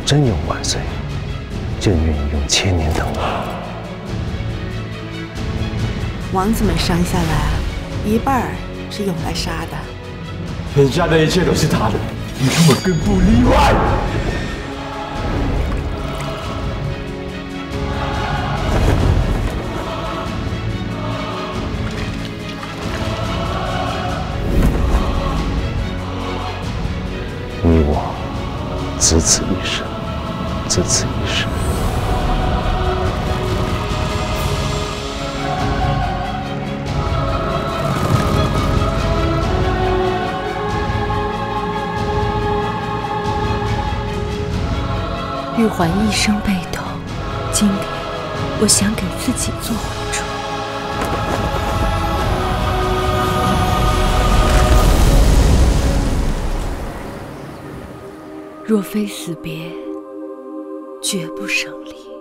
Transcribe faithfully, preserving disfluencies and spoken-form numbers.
真有万岁，朕愿意用千年等你。 王子们生下来，一半儿是用来杀的。 天下的一切都是他的，你我更不例外。 你我只此一生，只此一世。 玉环一生被偷，今天我想给自己做回主。若非死别，绝不胜离。